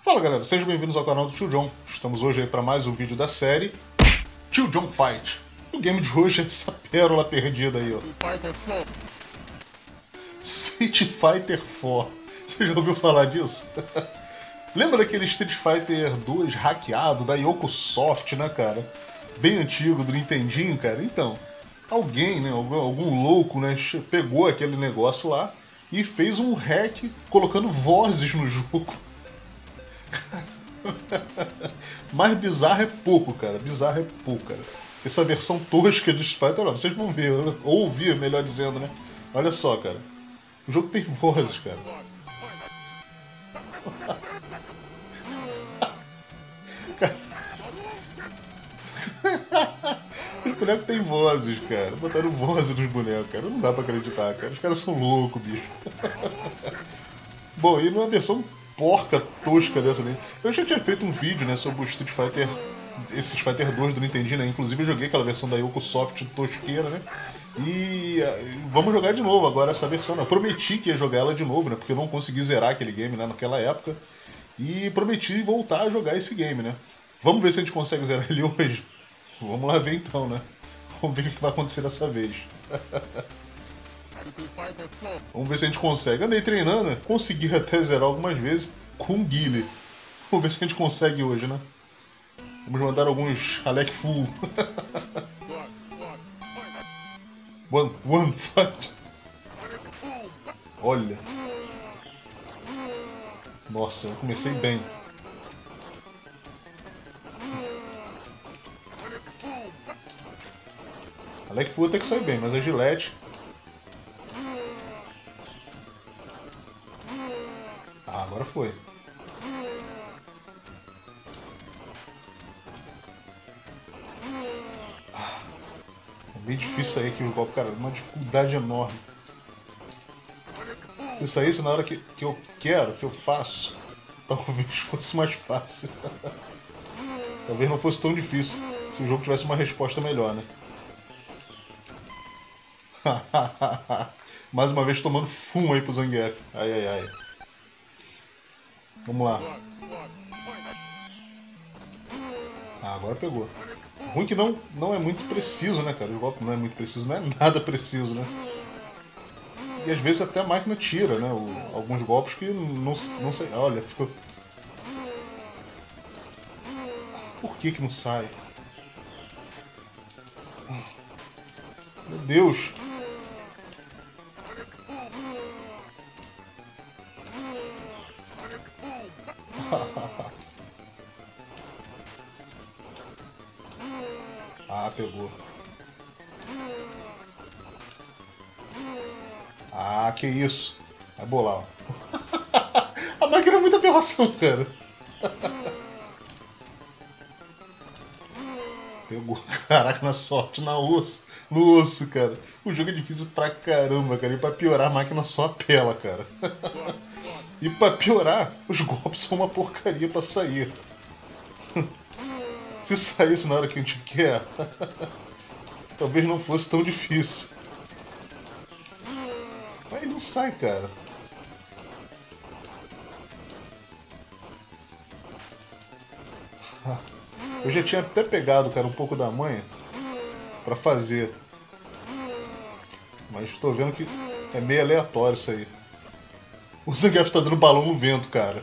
Fala galera, sejam bem-vindos ao canal do Tio John. Estamos hoje aí para mais um vídeo da série Tio John Fight. O game de hoje é essa pérola perdida aí, ó. Street Fighter 4. Você já ouviu falar disso? Lembra daquele Street Fighter 2 hackeado da Yokosoft, né, cara? Bem antigo, do Nintendinho, cara? Então, alguém, né, algum louco, né, pegou aquele negócio lá e fez um hack colocando vozes no jogo. Mais bizarro é pouco, cara. Bizarro é pouco, cara. Essa versão tosca de Street Fighter, vocês vão ver, ou ouvir, melhor dizendo, né? Olha só, cara. O jogo tem vozes, cara. Os bonecos têm vozes, cara. Botaram vozes nos bonecos, cara. Não dá pra acreditar, cara. Os caras são loucos, bicho. Bom, e numa versão porca, tosca dessa, né? Eu já tinha feito um vídeo, né, sobre o Street Fighter, esse Street Fighter 2 do Nintendinho, né? Inclusive eu joguei aquela versão da Yokosoft tosqueira, né? E vamos jogar de novo agora essa versão, né? Eu prometi que ia jogar ela de novo, né? Porque eu não consegui zerar aquele game, né, naquela época. E prometi voltar a jogar esse game, né? Vamos ver se a gente consegue zerar ele hoje. Vamos lá ver então, né? Vamos ver o que vai acontecer dessa vez. Vamos ver se a gente consegue. Andei treinando, né? Consegui até zerar algumas vezes com o Guile. Vamos ver se a gente consegue hoje, né? Vamos mandar alguns Alec Full. One fight. Olha. Nossa, eu comecei bem. Alec Full até que sai bem, mas a Gillette... Ah, agora foi. É bem difícil sair aqui o golpe, cara. Uma dificuldade enorme. Se saísse na hora que eu quero, que eu faço, talvez fosse mais fácil. Talvez não fosse tão difícil se o jogo tivesse uma resposta melhor, né? Mais uma vez tomando fumo aí pro Zangief. Ai, ai, ai. Vamos lá. Ah, agora pegou. Ruim que não é muito preciso, né, cara? O golpe não é muito preciso, não é nada preciso, né? E às vezes até a máquina tira, né? Alguns golpes que não sei. Olha, ficou... Por que não sai? Meu Deus! Ah, pegou. Ah, que isso. Vai bolar, ó. A máquina é muita apelação, cara. Pegou. Caraca, na sorte, na osso. No osso, cara. O jogo é difícil pra caramba, cara. E pra piorar, a máquina só apela, cara. E pra piorar, os golpes são uma porcaria pra sair. Se saísse na hora que a gente quer, talvez não fosse tão difícil. Mas não sai, cara. Eu já tinha até pegado, cara, um pouco da manha pra fazer. Mas tô vendo que é meio aleatório isso aí. O Zangief tá dando balão no vento, cara.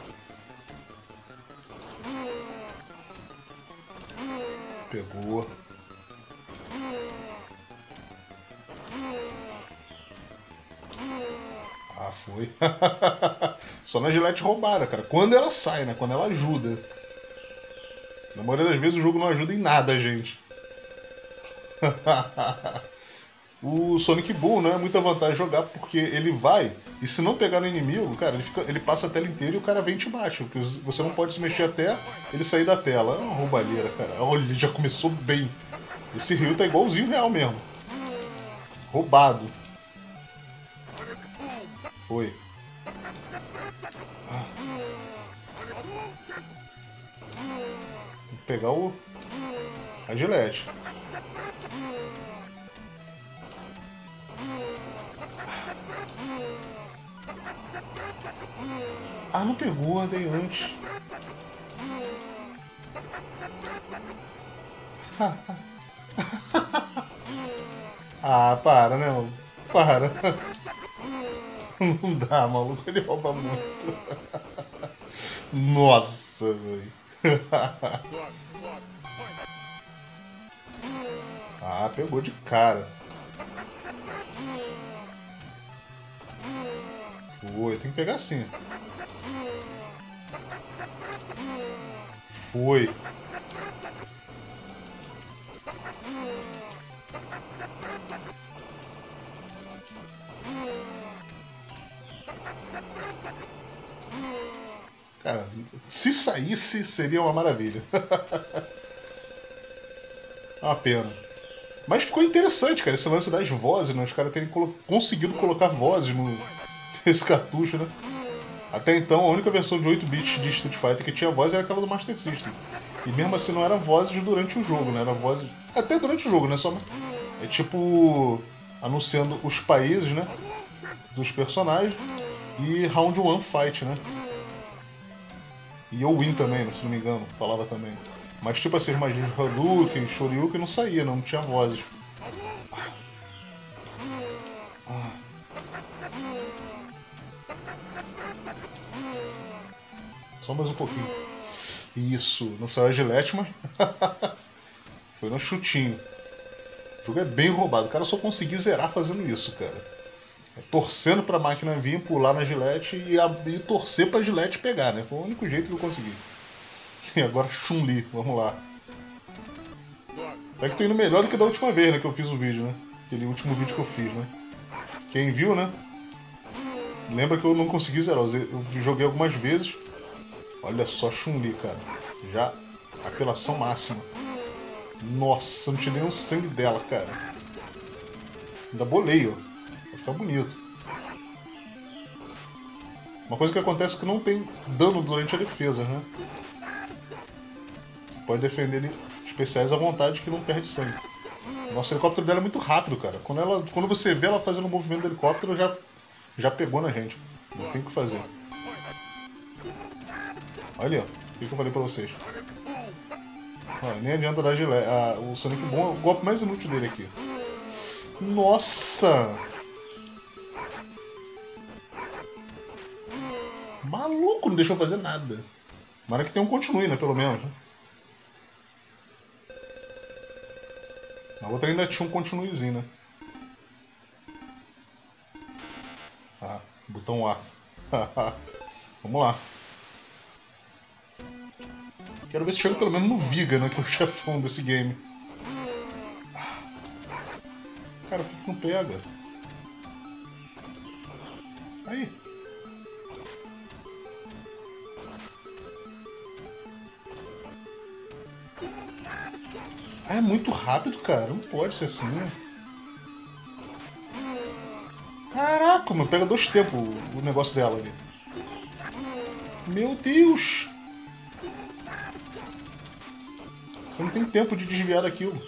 Pegou. Ah, foi. Só na Gillette roubada, cara. Quando ela sai, né? Quando ela ajuda. Na maioria das vezes o jogo não ajuda em nada, gente. O Sonic Boom não é muita vantagem jogar porque ele vai e se não pegar no inimigo, cara, ele passa a tela inteira e o cara vem e te bate. Porque você não pode se mexer até ele sair da tela. É uma roubalheira, cara. Olha, ele já começou bem. Esse Ryu tá igualzinho real mesmo. Roubado. Foi. Ah. Tem que pegar a Gillette. Ah, não pegou, dei antes. Ah, para, né, mano? Para. Não dá, maluco. Ele rouba muito. Nossa, velho. Ah, pegou de cara. Foi, tem que pegar assim. Foi. Cara, se saísse, seria uma maravilha. Uma pena. Mas ficou interessante, cara, esse lance das vozes, né? Os caras terem conseguido colocar vozes nesse cartucho, né? Até então, a única versão de 8 bits de Street Fighter que tinha voz era aquela do Master System. E mesmo assim não eram vozes durante o jogo, né? Eram vozes... Até durante o jogo, né? Só... É tipo... anunciando os países, né? Dos personagens. E Round 1 Fight, né? E eu Win também, né? Se não me engano, falava também. Mas tipo assim, imagina Hadouken, Shoryuken não saía, não tinha vozes. Ah. Só mais um pouquinho. Isso, não saiu a Gillette, mas foi no chutinho. O jogo é bem roubado. O cara só conseguiu zerar fazendo isso, cara. É torcendo pra máquina vir, pular na Gillette e torcer pra Gillette pegar, né? Foi o único jeito que eu consegui. E agora Chun-Li, vamos lá. Até que tô indo melhor do que da última vez, né, que eu fiz o vídeo, né? Aquele último vídeo que eu fiz, né? Quem viu, né? Lembra que eu não consegui zerar. Eu joguei algumas vezes. Olha só Chun-Li, cara. Já apelação máxima. Nossa, não tirei um sangue dela, cara. Ainda bolei, ó. Vai ficar bonito. Uma coisa que acontece é que não tem dano durante a defesa, né? Você pode defender ele especiais à vontade que não perde sangue. Nossa, o helicóptero dela é muito rápido, cara. Quando você vê ela fazendo o movimento do helicóptero, já pegou na gente. Não tem o que fazer. Olha, ó. O que eu falei pra vocês? Nem adianta dar gilete. O Sonic bom é o golpe mais inútil dele aqui. Nossa! Maluco, não deixou fazer nada. Mara que tem um continue, né? Pelo menos. Né? A outra ainda tinha um continuezinho, né? Ah, botão A. Vamos lá. Quero ver se chega pelo menos no Viga, né? Que é o chefão desse game. Cara, por que não pega? Aí. Ah, é muito rápido, cara. Não pode ser assim. Caraca, mano. Pega 2 tempos o negócio dela ali. Meu Deus. Você não tem tempo de desviar daquilo.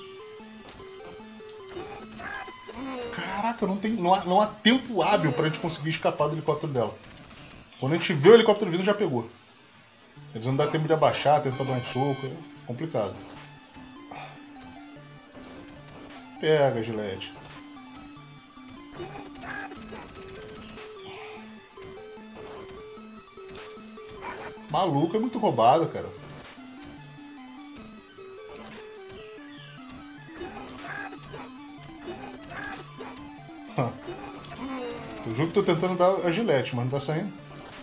Caraca, não há tempo hábil pra gente conseguir escapar do helicóptero dela. Quando a gente vê o helicóptero vindo, já pegou. Eles não dá tempo de abaixar, tentar dar um soco. É complicado. Pega, Gillette. Maluco, é muito roubado, cara. Eu juro que tô tentando dar a Gillette, mas não tá saindo.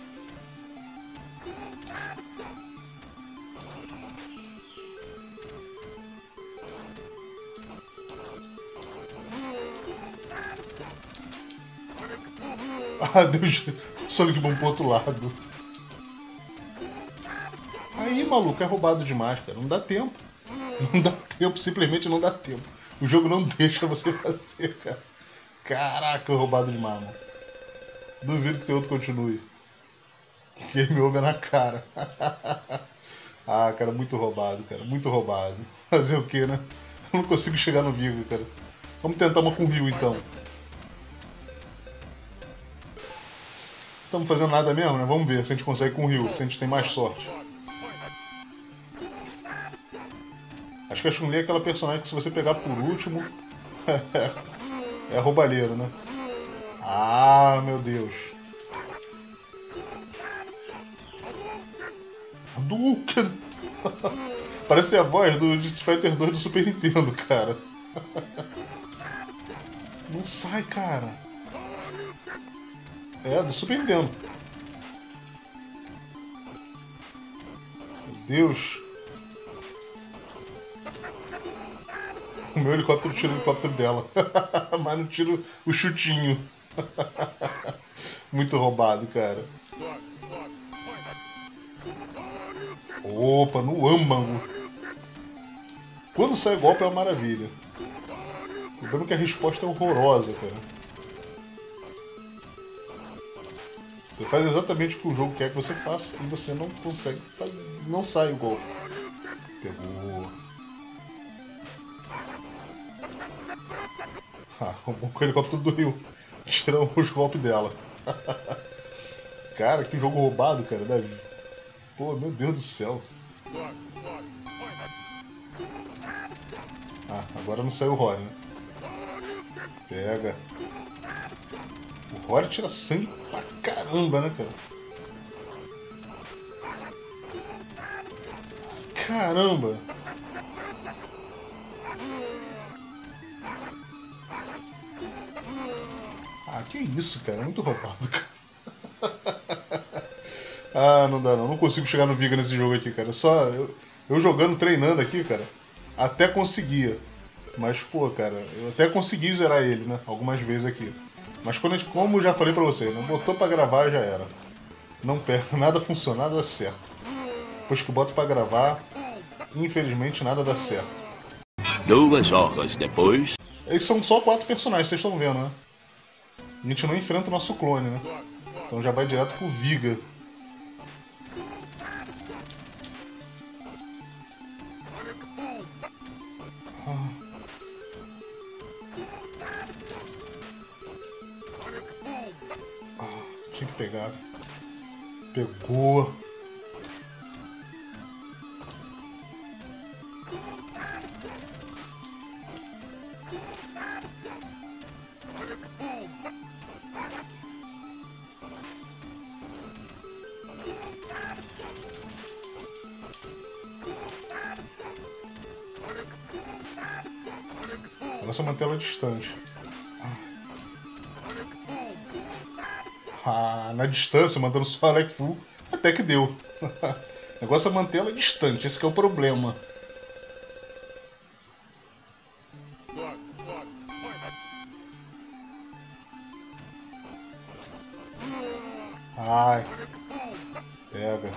Ah, Deus. Sonic Boom pro outro lado. Aí, maluco, é roubado demais, cara. Não dá tempo. Não dá tempo, simplesmente não dá tempo. O jogo não deixa você fazer, cara. Caraca, é roubado demais, mano. Duvido que tem outro continue. Game over na cara. Ah, cara, muito roubado, cara. Muito roubado. Fazer o que, né? Eu não consigo chegar no Vigo, cara. Vamos tentar uma com o Ryu, então. Estamos fazendo nada mesmo, né? Vamos ver se a gente consegue com o Ryu, se a gente tem mais sorte. Acho que a Chun-Li é aquela personagem que se você pegar por último é roubalheiro, né? Ah, meu Deus. Hadouken! Parece a voz do Street Fighter 2 do Super Nintendo, cara. Não sai, cara. É, do Super Nintendo. Meu Deus. O meu helicóptero tira o helicóptero dela. Mas não tira o chutinho. Muito roubado, cara. Opa, no âmago. Quando sai o golpe é uma maravilha. O problema é que a resposta é horrorosa, cara. Você faz exatamente o que o jogo quer que você faça e você não consegue fazer. Não sai o golpe. Pegou. Ah, o helicóptero do Rio. Tiramos os golpes dela. Cara, que jogo roubado, cara. Davi. Pô, meu Deus do céu. Ah, agora não saiu o Rory, né? Pega. O Rory tira sangue pra caramba, né, cara? Caramba! Ah, que isso, cara? É muito roubado, cara. Ah, não dá não. Não consigo chegar no Viga nesse jogo aqui, cara. Só eu jogando, treinando aqui, cara. Até conseguia. Mas, pô, cara, eu até consegui zerar ele, né? Algumas vezes aqui. Mas como eu já falei pra você, né? Botou pra gravar, já era. Não perde, nada funciona, nada dá certo. Depois que eu boto pra gravar, infelizmente nada dá certo. 2 horas depois. Eles são só 4 personagens, vocês estão vendo, né? A gente não enfrenta o nosso clone, né? Então já vai direto pro Viga. Tinha que pegar. Pegou. Agora só manter ela distante. Ah, na distância, mandando só Alec Full, até que deu. O negócio é manter ela distante, esse que é o problema. Ai, pega.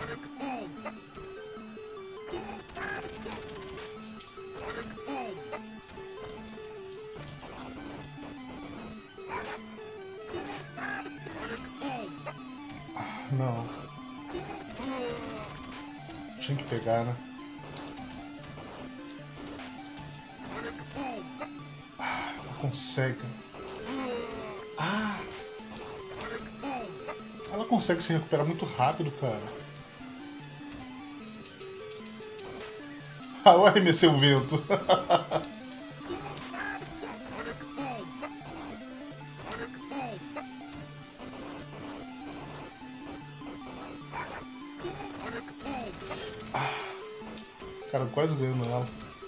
Não. Tinha que pegar, né? Ah, não consegue. Ah! Ela consegue se recuperar muito rápido, cara. Ah, eu arremessei o vento. Cara, quase ganhando ela.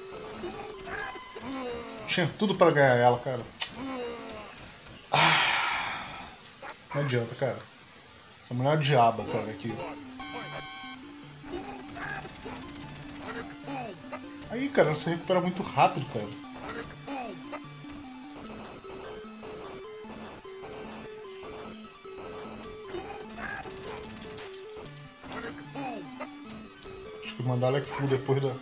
Tinha tudo pra ganhar ela, cara. Não adianta, cara. Essa mulher é uma diaba, cara, aqui. Aí, cara, ela se recupera muito rápido, cara. Acho que mandar Alec Full depois do...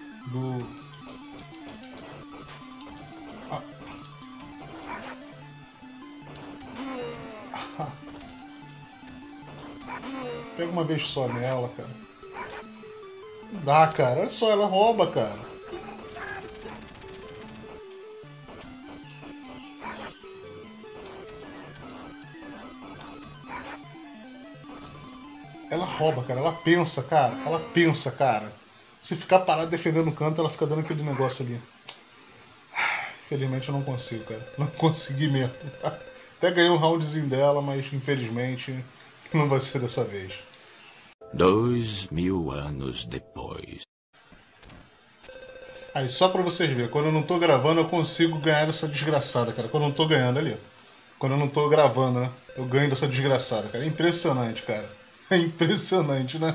Pega uma vez só nela, cara. Não dá, cara. Olha só, ela rouba, cara. Ela rouba, cara. Ela pensa, cara. Ela pensa, cara. Se ficar parado defendendo o canto, ela fica dando aquele negócio ali. Infelizmente eu não consigo, cara. Não consegui mesmo. Até ganhei um roundzinho dela, mas infelizmente não vai ser dessa vez. 2000 anos depois. Aí, só pra vocês verem, quando eu não tô gravando, eu consigo ganhar dessa desgraçada, cara. Quando eu não tô ganhando ali, ó. Quando eu não tô gravando, né? Eu ganho dessa desgraçada, cara. É impressionante, cara. É impressionante, né?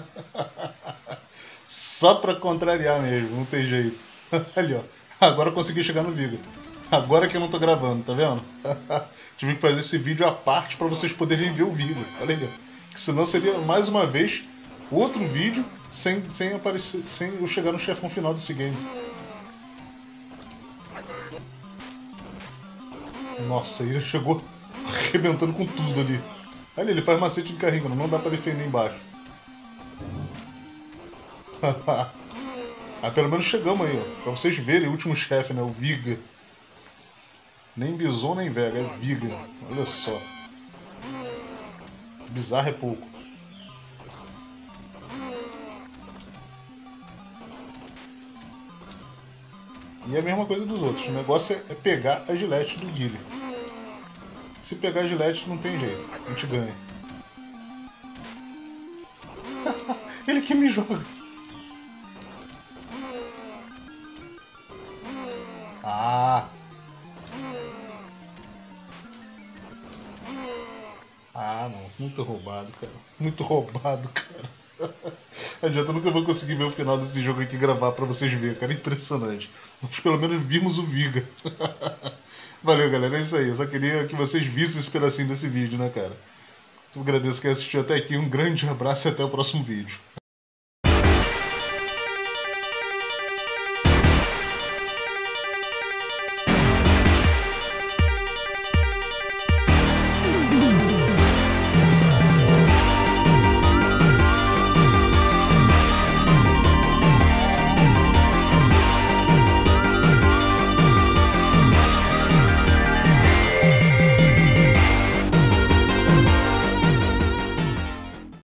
Só pra contrariar mesmo, não tem jeito. Ali, ó. Agora eu consegui chegar no Viga. Agora que eu não tô gravando, tá vendo? Tive que fazer esse vídeo à parte pra vocês poderem ver o Viga. Olha ali, ó. Que senão seria, mais uma vez, outro vídeo sem aparecer, sem eu chegar no chefão final desse game. Nossa, ele chegou arrebentando com tudo ali. Olha, ele faz macete de carrinho, não dá pra defender embaixo. Ah, pelo menos chegamos aí, ó. Pra vocês verem o último chefe, né? O Viga. Nem Bison nem Vega, é Viga. Olha só. Bizarro é pouco. E é a mesma coisa dos outros. O negócio é pegar a gilete do Guile. Se pegar a gilete, não tem jeito. A gente ganha. Ele que me joga. Ah! Ah, não. Muito roubado, cara. Muito roubado, cara. Adianta, eu nunca vou conseguir ver o final desse jogo aqui e gravar pra vocês verem, cara. Impressionante. Nós pelo menos vimos o Viga. Valeu, galera. É isso aí. Eu só queria que vocês vissem esse pedacinho desse vídeo, né, cara? Eu agradeço quem assistiu até aqui. Um grande abraço e até o próximo vídeo.